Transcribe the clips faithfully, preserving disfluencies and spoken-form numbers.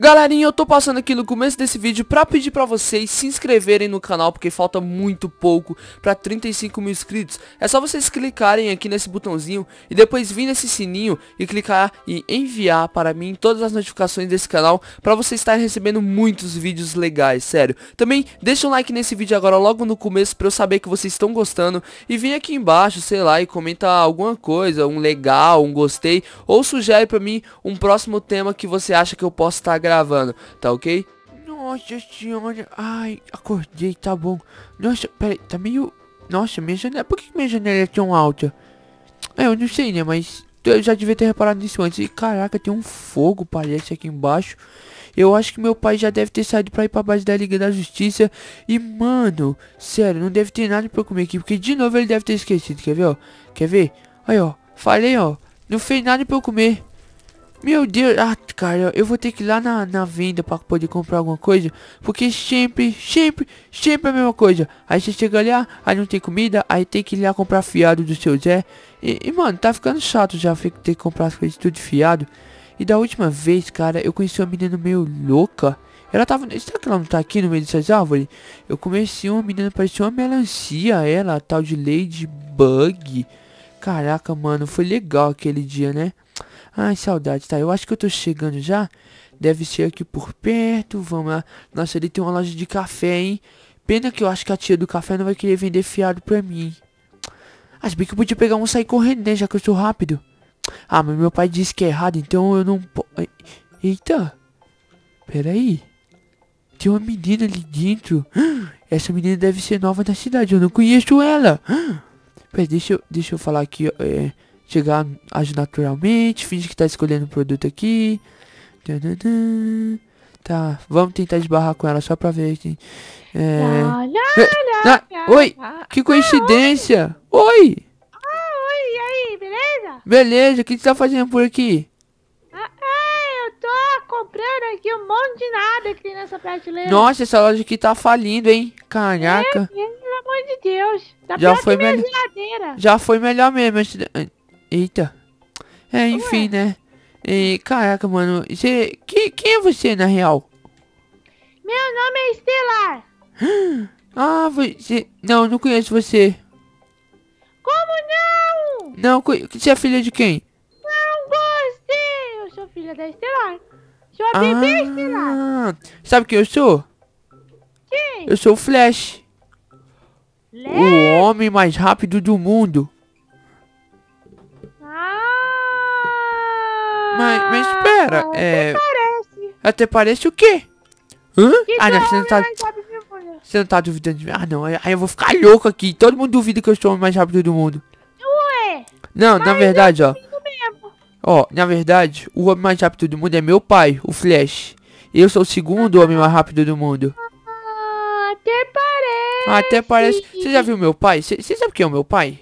Galerinha, eu tô passando aqui no começo desse vídeo pra pedir pra vocês se inscreverem no canal, porque falta muito pouco pra trinta e cinco mil inscritos. É só vocês clicarem aqui nesse botãozinho e depois vir nesse sininho e clicar e enviar para mim todas as notificações desse canal, pra vocês estarem recebendo muitos vídeos legais, sério. Também deixa um like nesse vídeo agora logo no começo pra eu saber que vocês estão gostando. E vem aqui embaixo, sei lá, e comenta alguma coisa, um legal, um gostei, ou sugere pra mim um próximo tema que você acha que eu posso estar gravando. gravando, tá ok? Nossa senhora, ai, acordei, tá bom. Nossa, peraí, tá meio... Nossa, minha janela, por que minha janela é tão alta? É, eu não sei, né, mas eu já devia ter reparado nisso antes. E caraca, tem um fogo, parece, aqui embaixo. Eu acho que meu pai já deve ter saído pra ir pra base da Liga da Justiça. E, mano, sério, não deve ter nada pra eu comer aqui, porque de novo ele deve ter esquecido, quer ver, ó? Quer ver? Aí, ó, falei, ó, não fez nada pra eu comer. Meu Deus, ah, cara, eu vou ter que ir lá na, na venda pra poder comprar alguma coisa. Porque sempre, sempre, sempre a mesma coisa. Aí você chega ali, ah, aí não tem comida, aí tem que ir lá comprar fiado do seu Zé. E, e mano, tá ficando chato já ter que comprar as coisas tudo fiado. E da última vez, cara, eu conheci uma menina meio louca. Ela tava, será que ela não tá aqui no meio dessas árvores? Eu conheci uma menina, parecia uma melancia, ela, tal de Ladybug. Caraca, mano, foi legal aquele dia, né? Ai, saudade, tá? Eu acho que eu tô chegando já. Deve ser aqui por perto. Vamos lá. Nossa, ali tem uma loja de café, hein? Pena que eu acho que a tia do café não vai querer vender fiado pra mim. Ah, se bem que eu podia pegar um e sair correndo, né? Já que eu sou rápido. Ah, mas meu pai disse que é errado, então eu não posso... Eita. Pera aí. Tem uma menina ali dentro. Essa menina deve ser nova na cidade. Eu não conheço ela. Pera, deixa eu, deixa eu falar aqui, ó. É... Chegar, age naturalmente, finge que tá escolhendo o produto aqui. Tá, vamos tentar esbarrar com ela só pra ver aqui. É... Lá, lá, Ah, lá, oi, lá. que coincidência. Ah, oi. Ah, oi, e aí, beleza? Beleza, o que você tá fazendo por aqui? Ah, é, eu tô comprando aqui um monte de nada aqui nessa prateleira. Nossa, essa loja aqui tá falindo, hein? Caraca. É, pelo amor de Deus. Tá Já pior foi que minha melhor. geladeira. Já foi melhor mesmo. Eita. É, enfim, Ué? né? E, caraca, mano. Você, que, quem é você, na real? Meu nome é Estelar. Ah, você... Não, não conheço você. Como não? Não, conhe- você é filha de quem? Não gostei. Eu sou filha da Estelar. Sou a bebê Estelar. Ah, sabe quem eu sou? Quem? Eu sou o Flash. Lé? O homem mais rápido do mundo. Ah. Mas, mas espera, é... Parece. Até parece o quê? Hã? Que Ah, não, sou você não homem tá... mais rápido do mundo. Você não tá duvidando de mim? Ah, não, aí aí eu vou ficar louco aqui. Todo mundo duvida que eu sou o homem mais rápido do mundo. Ué. Não, na verdade, ó. Isso mesmo. Ó, na verdade, o homem mais rápido do mundo é meu pai, o Flash. Eu sou o segundo homem mais rápido do mundo. Ah, até parece. Ah, até parece... Você já viu meu pai? Você você sabe quem é o meu pai?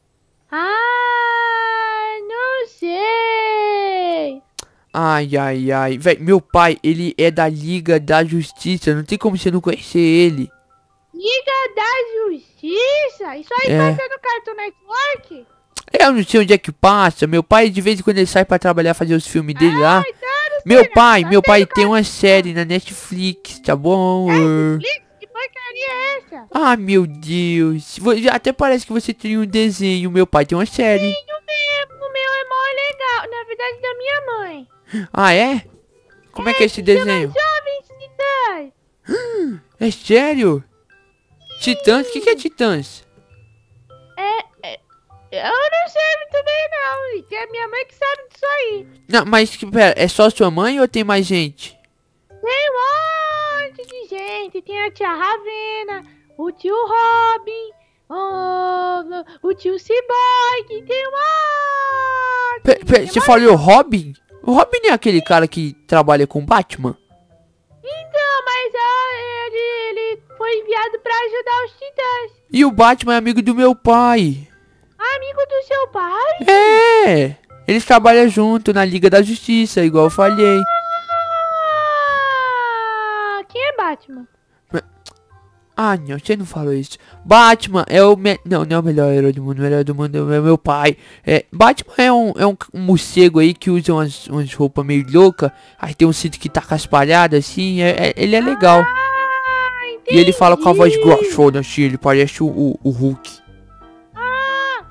Ah, não sei. Ai, ai, ai. Véi, meu pai, ele é da Liga da Justiça. Não tem como você não conhecer ele. Liga da Justiça? Isso aí É. passa no Cartoon Network? Eu não sei onde é que passa. Meu pai, de vez em quando, ele sai pra trabalhar, fazer os filmes dele lá. Ah, então eu não sei Meu não. pai, Só meu sei pai do tem uma Cartoon. série na Netflix, tá bom? Netflix? Que porcaria é essa? Ah, meu Deus. Vo- Até parece que você tem um desenho. Meu pai tem uma série. Tenho mesmo, o meu é mó legal. Na verdade, da minha mãe. Ah, é? Como é que é esse desenho? Jovens Titãs. É sério? Titãs? O que que é Titãs? É, é, eu não sei muito bem não. E que é minha mãe que sabe disso aí. Não, mas que- pera, é só sua mãe ou tem mais gente? Tem um monte de gente. Tem a tia Ravena, o tio Robin, o, o tio Cyborg. Tem um monte. Pera, pera, Tem você mais- falou Robin? O Robin é aquele cara que trabalha com Batman? Então, mas ó, ele, ele foi enviado pra ajudar os titãs. E o Batman é amigo do meu pai. Amigo do seu pai? É! Eles trabalham junto na Liga da Justiça, igual eu falei. Ah, quem é Batman? Ah, não, você não falou isso. Batman é o me... Não, não é o melhor herói do mundo. O melhor do mundo é o meu pai. É, Batman é um, é um, um morcego aí que usa umas, umas roupas meio loucas. Aí tem um cinto que tá caspalhado assim. É, é- ele é legal. Ah, E ele fala com a voz entendi. grossona assim. Ele parece o, o, o Hulk. Ah,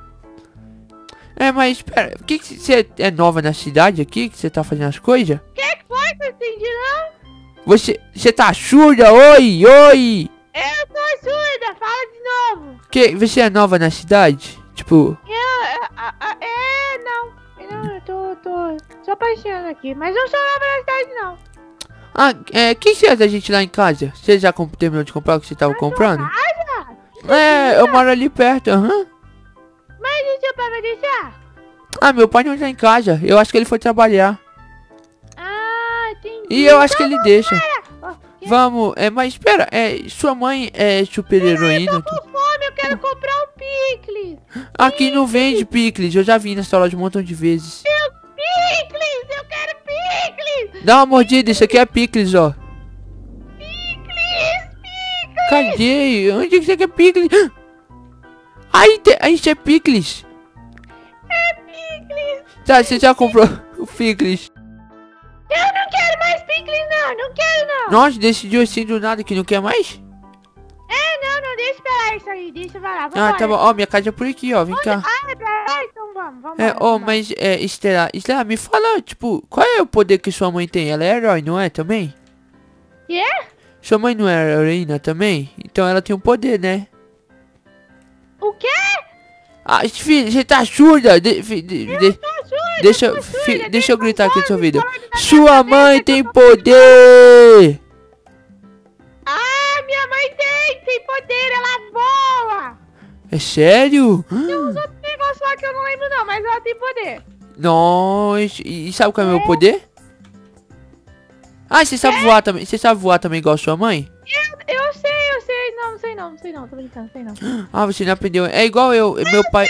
É, mas pera, o que que você é nova na cidade aqui? Que você tá fazendo as coisas? o que que foi que eu entendi, não? Você, você tá surda? Oi, oi! Eu tô surda, fala de novo. Que, você é nova na cidade? Tipo, Eu, a- a- é, não. Não, eu tô, tô só passeando aqui. Mas não sou nova na cidade, não. ah, é, que você é da gente lá em casa? Você já comp- terminou de comprar o que você tava comprando? Ah, É, eu moro ali perto, aham. mas e seu pai vai deixar? Ah, meu pai não tá em casa. Eu acho que ele foi trabalhar. Ah, entendi. E eu acho que ele deixa. Ó, que- Vamos, é, mas espera, é, sua mãe é super heroína? Eu tô com fome, eu quero comprar um picles. Aqui não vende picles, eu já vi nessa loja um montão de vezes. Eu, picles, eu quero picles. Dá uma mordida, isso aqui é picles, ó. Picles, picles. Cadê? Onde que você quer picles? Aí, te, aí isso é picles. É picles. Tá, você já comprou o picles? Eu não quero mais picles, não, não quero, não. Nossa, decidiu assim do nada que não quer mais? É, não, não, deixa pra lá isso aí, deixa pra lá, vamos Ah, tá bom. Ó, minha casa é por aqui, ó. Vem cá. Ah, é pra lá? Então vamos, vamos. É, ó, mas, é, Estela, Estela, me fala, tipo, qual é o poder que sua mãe tem? Ela é herói, não é, também? Quê? Sua mãe não é heroína também? Então ela tem um poder, né? O quê? Ah, filho, você tá surda? De, fi- de, de- Tô surda, deixa, tô fi- surda, deixa eu gritar aqui no seu ouvido. fala na minha Sua mãe cabeça, tem tô- poder! Ah, minha mãe tem, tem poder, ela voa. É sério? Tem uns outros negócios lá que eu não lembro não, mas ela tem poder. Nossa, e, e sabe qual é o meu poder? Ah, você sabe voar também? Você sabe voar também igual a sua mãe? Eu, eu sei, eu sei, não, não sei não, não sei não, tô brincando, sei não. Ah, você não aprendeu. É igual eu, meu pai.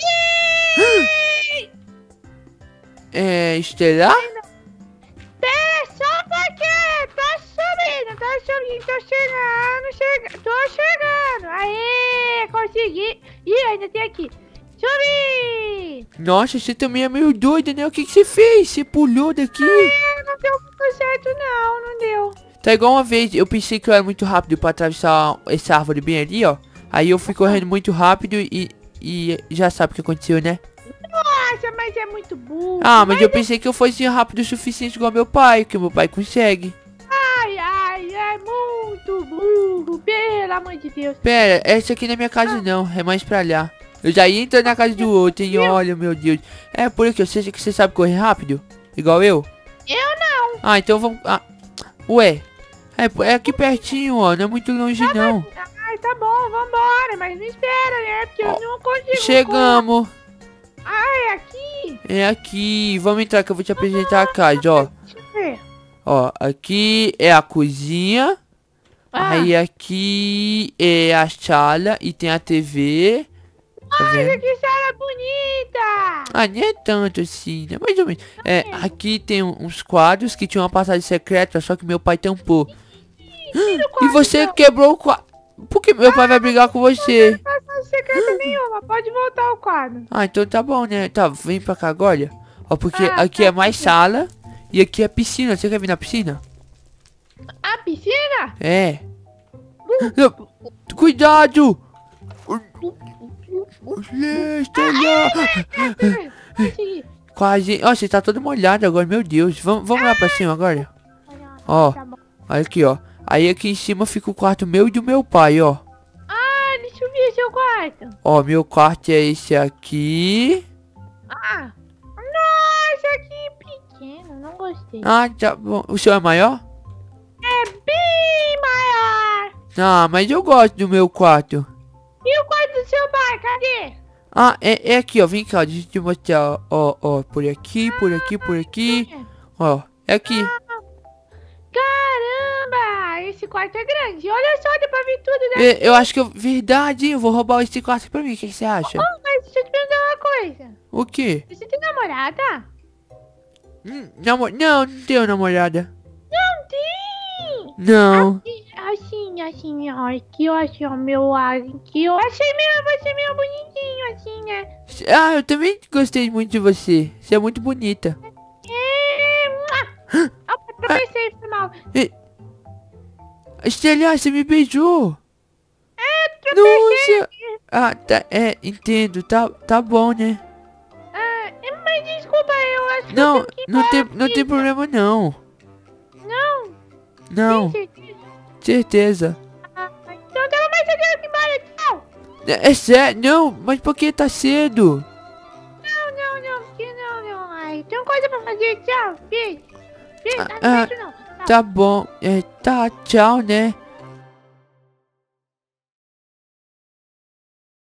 É, Estelar? Pera só um pouquinho, tá subindo, tá subindo, tô chegando, chegando, tô chegando. Aê, consegui. Ih, ainda tem aqui. Subi! Nossa, você também é meio doida, né? O que, que você fez? Você pulou daqui? É, não deu muito certo não, não deu. Tá igual uma vez, eu pensei que eu era muito rápido pra atravessar essa árvore bem ali, ó. Aí eu fui correndo muito rápido e, e já sabe o que aconteceu, né? Nossa, mas é muito burro. Ah, mas eu pensei que eu fosse rápido o suficiente igual meu pai, que meu pai consegue. Ai, ai, é muito burro, pelo amor de Deus. Pera, essa aqui não é minha casa não, é mais pra lá. Eu já ia entrar na casa do outro, hein? Olha, meu Deus. É por aqui, você que você sabe correr rápido? Igual eu? Eu não. Ah, então vamos... Ah, ué, é, é aqui pertinho, ó, não é muito longe não. Ai, tá bom, vambora, mas não espera, né? Porque Ó, eu não consigo. Chegamos. Ai, aqui. É aqui, vamos entrar que eu vou te apresentar a casa, ó. Deixa eu ver. Ó, aqui é a cozinha. Ah, Aí aqui é a sala e tem a T V. Tá vendo? olha que sala bonita. Ah, nem é tanto assim, né? Mais ou menos. É, aqui tem um- uns quadros que tinha uma passagem secreta, só que meu pai tampou. Tira o E quadro, você então. quebrou o quadro. Por que meu pai vai brigar com você? Não faz mais secreta nenhuma, pode voltar o quadro. Ah, então tá bom, né? Tá, vem pra cá agora. Ó, porque Ah, aqui tá, é mais sala e aqui é piscina. Você quer vir na piscina? A piscina? É. Não, cuidado! Estela! Consegui. Quase. Ó, você tá todo molhado agora, meu Deus. Vamos, vamos lá pra cima agora. Ó, Tá bom. olha aqui, ó. Aí aqui em cima fica o quarto meu e do meu pai, ó. Ah, deixa eu ver seu quarto. Ó, meu quarto é esse aqui. Ah, nossa, que pequeno, não gostei. Ah, tá bom. O seu é maior? É bem maior. Ah, mas eu gosto do meu quarto. E o quarto do seu pai, cadê? Ah, é, é aqui, ó. Vem cá, deixa eu te mostrar. Ó, ó, por aqui, por aqui, por aqui. Ó, é aqui. Caramba, esse quarto é grande. Olha só, dá pra ver tudo, né? É, eu acho que eu... Verdade, eu vou roubar esse quarto pra mim. O que que você acha? Oh, mas deixa eu te perguntar uma coisa. O quê? Você tem namorada? Hum, namo... Não, não tenho namorada. Não tem. Não. Assim, bonitinho assim, ó. Aqui, ó, assim, ó, meu ar aqui, ó. Achei meio, você meio bonitinho, assim, né? Ah, eu também gostei muito de você. Você é muito bonita. É... mua. Opa, tropecei, foi mal. E... Estrelinha, você me beijou. É, tropecei. Nossa. Ah, tá, é, entendo, tá, tá bom, né? Ah, mas desculpa, eu acho que Não, eu tenho que ir não embora, tem, não tem filha. problema não. Não, Não, tem certeza? certeza. Ah, então tá, mas eu quero ir embora, tchau. É, é sério, não, mas por que tá cedo? Não, não, não, que não, não. Ai, tem coisa pra fazer, tchau, beijo. Beijo, Ah, não, beijo não. Tchau. Tá bom, é, tá, tchau, né?